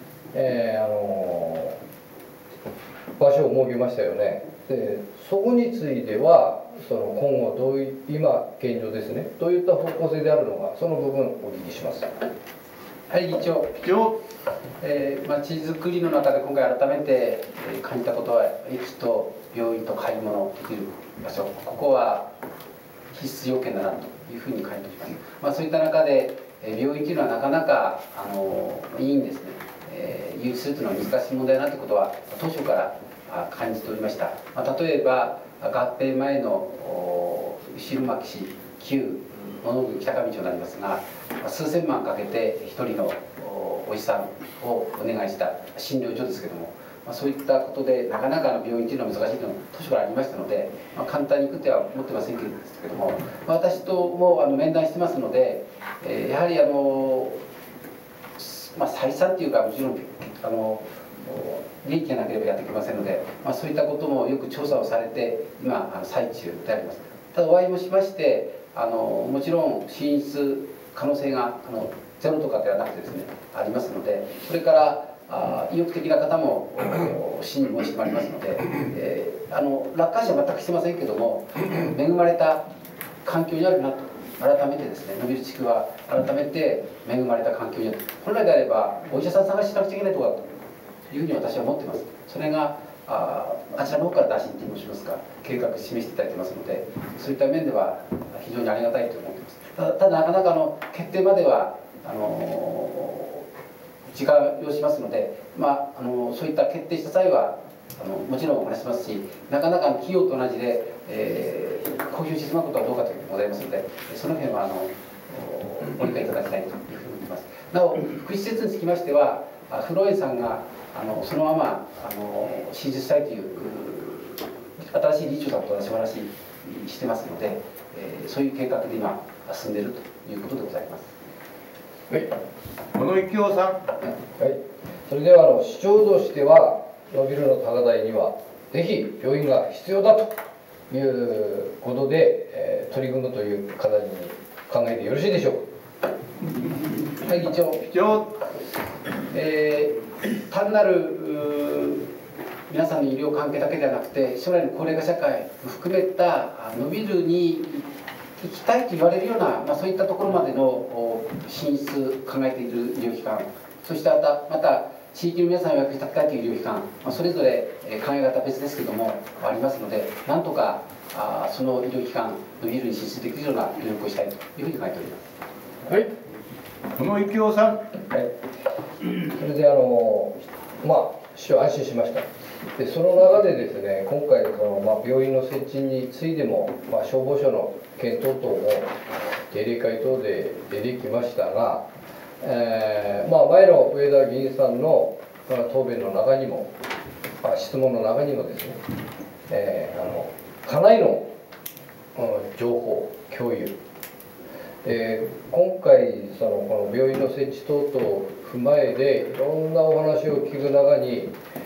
場所を設けましたよね。でそこについては今後どういう今現状ですね、どういった方向性であるのか、その部分お聞きします。 はい、議長。町づくりの中で今回改めて感じたことは、駅と病院と買い物できる場所、ここは必須要件だなというふうに感じております。そういった中で病院というのはなかなかいいんですね、誘致するというのは難しい問題だなということは当初から感じておりました。例えば合併前の汁巻市旧物部北上町になりますが、数千万かけて一人のお医者さんをお願いした診療所ですけども、そういったことでなかなか病院というのは難しいというのが当初からありましたので、簡単に行くとは思ってませんけども、私とも面談してますので、やはり採算というかもちろん利益がなければやっていけませんので、そういったこともよく調査をされて今最中であります。ただお会いもしまして、もちろん進出可能性がゼロとかではなくてですねありますので、それから意欲的な方も審議申し込まれますので、楽観視は全くしてませんけども、恵まれた環境にあるなと改めてですね、伸びる地区は改めて恵まれた環境にある。本来であればお医者さん探しなくちゃいけないところだというふうに私は思ってます。それがあちらの方から打診と申しますか、計画示していただいてますので、そういった面では非常にありがたいと思ってます。ただなかなか決定までは時間を要しますので、そういった決定した際はもちろんお話しますし、なかなか企業と同じで、公表してしまうことはどうかということがございますので、その辺はご理解いただきたいというふうに思います。なお福祉施設につきましては、フロエンさんがそのまま手術したいという新しい理事長さんと私は話してますので、そういう計画で今進んでいるということでございます。 はい、小野幸雄さん。はい、 それでは市長としては伸びるの高台にはぜひ病院が必要だということで、取り組むという形に考えてよろしいでしょうか。はい、議長。単なる皆さんの医療関係だけではなくて、将来の高齢化社会を含めた伸びるに行きたいと言われるような、そういったところまでの進出考えている医療機関、そしてまた地域の皆さんを役に立てたいという医療機関、それぞれ考え方は別ですけどもありますので、なんとかその医療機関のビルに進出できるような努力をしたいというふうに考えております。 はい、小野幸雄さん。はい、 それで市長安心しました。でその中でですね、今回病院の設置についても、消防署の検討等も定例会等で出てきましたが、前の上田議員さんの答弁の中にも、質問の中にもですね、家内の情報共有、今回この病院の設置等々を踏まえていろんなお話を聞く中に、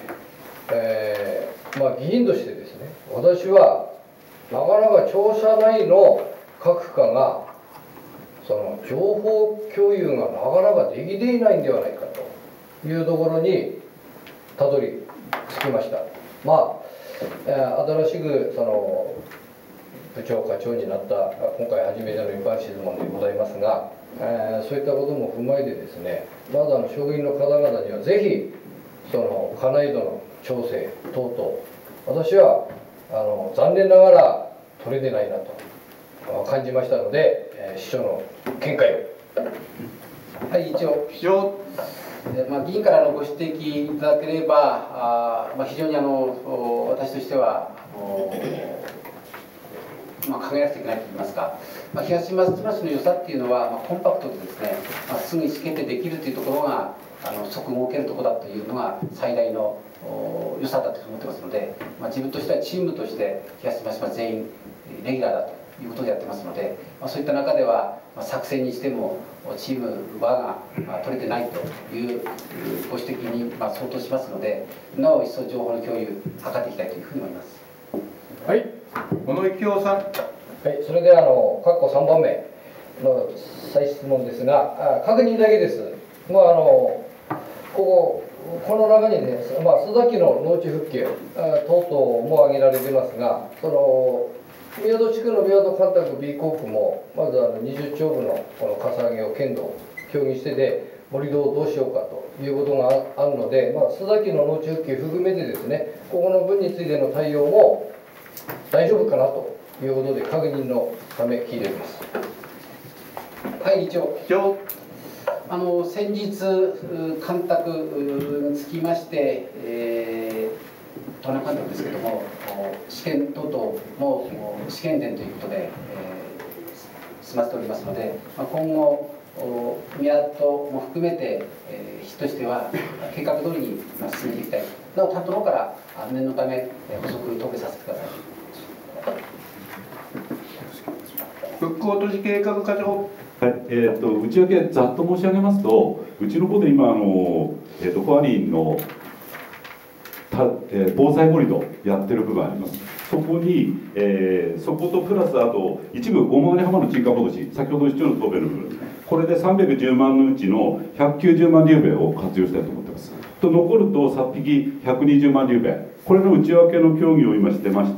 議員としてですね、私はなかなか庁舎内の各課がその情報共有がなかなかできていないんではないかというところにたどり着きました。新しく部長課長になった今回初めての一般質問でございますが、そういったことも踏まえてですね、まず職員の方々にはぜひ家内度の調整等々、私は残念ながら取れてないなと感じましたので、市長の見解を。 はい、議長。議員からのご指摘いただければ、非常に私としては考えなくちゃいけないといいますか、東松島市の良さっていうのは、コンパクトでですね、すぐ意思決定できるというところが即動けるところだというのが最大の良さだと思ってますので、自分としてはチームとして東松島全員レギュラーだということでやってますので、そういった中では作戦にしてもチーム輪が取れてないというご指摘に相当しますので、なお一層情報の共有図っていきたいというふうに思います。 はい、小野幸雄さん。はい、 それでは括弧3番目の再質問ですが、確認だけです。この中にね、須崎の農地復旧等々も挙げられてますが、宮戸地区の宮戸干拓 B 工区もまず20丁分のこのかさ上げを県と協議してで盛り土をどうしようかということがあるので、須崎の農地復旧含めてですね、ここの分についての対応も大丈夫かなということで確認のため聞いております。 はい、議長。 先日、干拓につきまして、田中監督ですけれども、試験等々も試験伝ということで、済ませておりますので、今後、宮戸も含めて、市としては計画通りに進めていきたい。なお、担当の方から念のため補足答弁させてください。 復興都市計画課長。 はい、内訳ざっと申し上げますと、うちの方で今コアリンの防災盛り土やってる部分あります。そこに、そことプラスあと一部大曲浜の沈下戻し、先ほど市長の答弁の部分、これで310万のうちの190万リュウベイを活用したいと思ってます。と残るとさっぴき120万リュウベイ、これの内訳の協議を今してまして、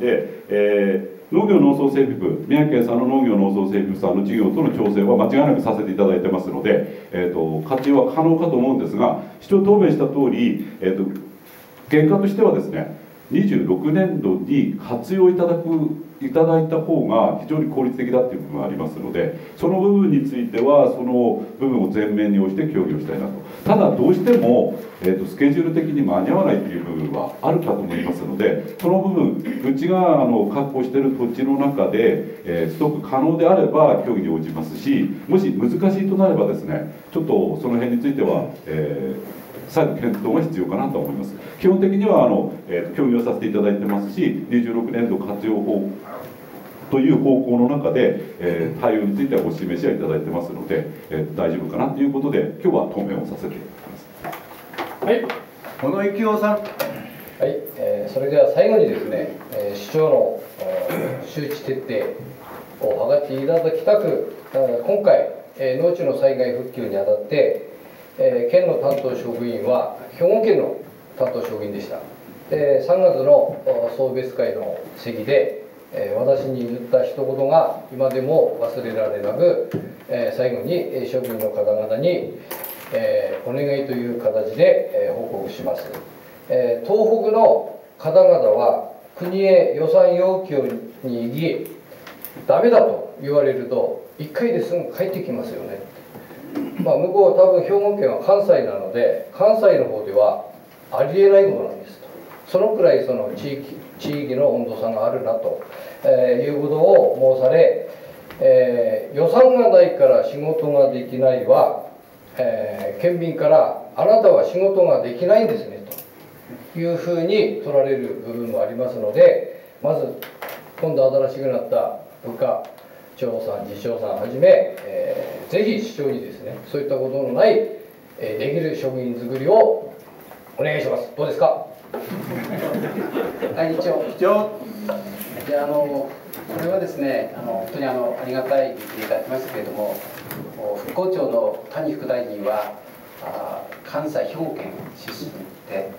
農業農村整備部、宮城県産の農業農村整備部さんの事業との調整は間違いなくさせていただいてますので、活用は可能かと思うんですが、市長答弁した通り、原価としてはですね、26年度に活用いただいた方が非常に効率的だっていう部分がありますので、その部分についてはその部分を前面に押して協議をしたいなと。ただどうしても、スケジュール的に間に合わないという部分はあるかと思いますので、その部分うちが確保している土地の中で、ストック可能であれば協議に応じますし、もし難しいとなればですね、ちょっとその辺については、再度検討が必要かなと思います。基本的には協議をさせていただいてますし、26年度活用法という方向の中で、対応についてはお示しはいただいてますので、大丈夫かなということで、今日は答弁をさせていただきます。 はい、小野幸男さん。 はい、それでは最後にですね、市長の周知徹底を図っていただきたく、今回、農地の災害復旧にあたって、県の担当職員は兵庫県の担当職員でした。3月の送別会の席で、私に言った一言が今でも忘れられなく、最後に職員の方々に、お願いという形で報告します。東北の方々は国へ予算要求に行きダメだと言われると1回ですぐ帰ってきますよね。向こうは多分兵庫県は関西なので、関西の方ではありえないものなんですと。そのくらいその地域の温度差があるなと、いうことを申され、予算がないから仕事ができないは、県民からあなたは仕事ができないんですねというふうに取られる部分もありますので、まず今度新しくなった部下長さん、次長さんはじめ、ぜひ市長にですね、そういったことのない、できる職員作りをお願いします。どうですか。 はい、議長。じゃあこれはですね、本当にありがたい言っていただきましたけれども、復興庁の谷副大臣は関西兵庫県出身で、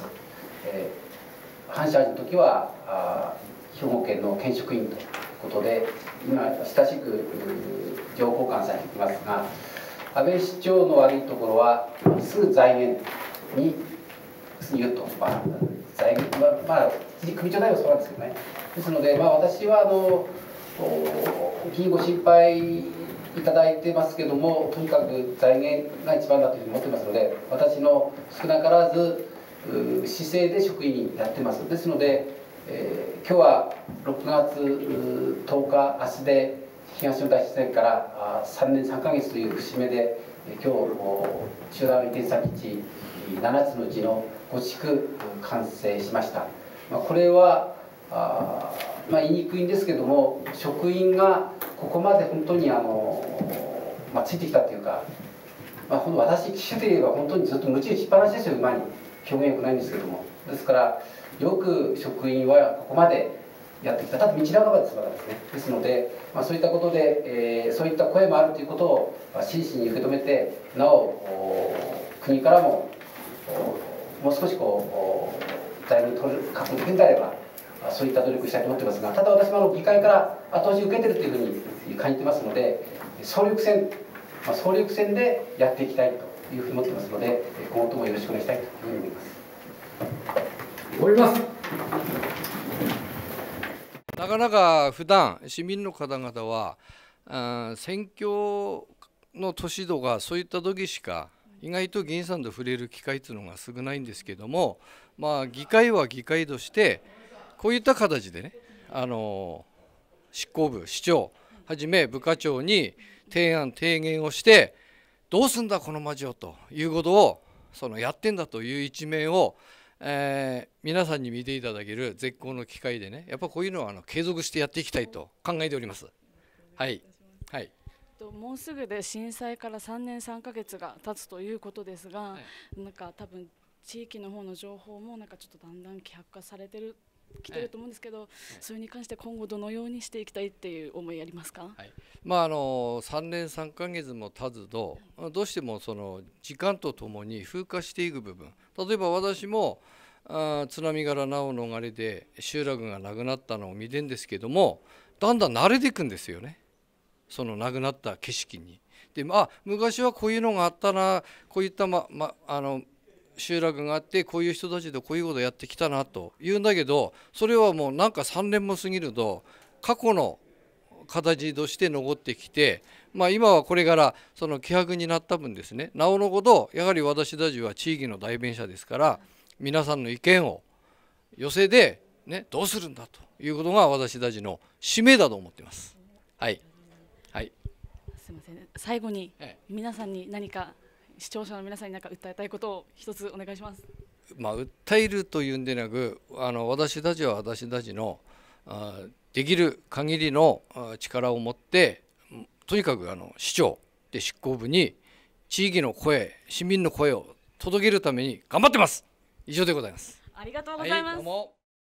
反社の時は兵庫県の県職員ということで、今親しく情報交換されていますが、安倍市長の悪いところはすぐ財源に言うと、財源首長代表はそうなんですけどね。ですので、私は議員ご心配いただいてますけども、とにかく財源が一番だというふうに思ってますので、私の少なからず姿勢で職員やってます。ですので、今日は6月10日、明日で東日本大震災から3年3ヶ月という節目で、今日、集団移転先地7つのうちの5地区完成しました。これは言いにくいんですけども、職員がここまで本当についてきたというか、本当私騎手で言えば本当にずっと夢中しっぱなしですよ、馬に。表現よくないんですけども、ですからよく職員はここまでやってきた。ただ道半ばですからですね。ですので、そういったことで、そういった声もあるということを真摯に受け止めて、なお国からももう少し財源確保できるんであれば、そういった努力したいと思ってますが、ただ私も議会から後押し受けてるというふうに感じてますので、総力戦でやっていきたいというふうに思ってますので、今後ともよろしくお願いしたいというふうに思います。 終わります。なかなか普段市民の方々は選挙の年度がそういった時しか意外と議員さんと触れる機会っていうのが少ないんですけども、まあ、議会は議会としてこういった形でね、執行部、市長はじめ部課長に提案提言をしてどうすんだこの町をということをやってんだという一面を、皆さんに見ていただける絶好の機会でね、やっぱこういうのは継続してやっていきたいと考えております。はい、はい、 もうすぐで震災から3年3ヶ月が経つということですが、なんか多分地域の方の情報もなんかちょっとだんだん希薄化されてきてると思うんですけど、それに関して今後どのようにしていきたいっていう思いありますか？ はい、まあ3年3ヶ月も経つとどうしても時間とともに風化していく部分、例えば私も津波から難を逃れて集落がなくなったのを見てるんですけども、だんだん慣れていくんですよね、なくなった景色に。で、昔はこういうのがあったな、こういった、集落があってこういう人たちでこういうことをやってきたなというんだけど、それはもうなんか3年も過ぎると過去の形として残ってきて、今はこれから希薄になった分ですね、なおのことやはり私たちは地域の代弁者ですから、皆さんの意見を寄せで、ね、どうするんだということが私たちの使命だと思っています。はい、はい、 すみません、最後に皆さんに何か、視聴者の皆さんに何か訴えたいことを一つお願いします。 訴えるというんでなく、私たちは私たちのできる限りの力を持って、とにかく市長で執行部に地域の声、市民の声を届けるために頑張ってます。以上でございます。 ありがとうございます。 はい、どうも。